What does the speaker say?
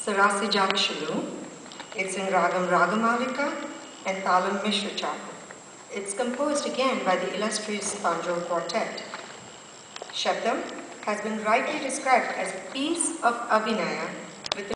Sarasi Jagshalu. It's in Ragam Ragamalika and Talam Mishra Chapel. It's composed again by the illustrious Tanjore Quartet. Shabdam has been rightly described as a piece of Abhinaya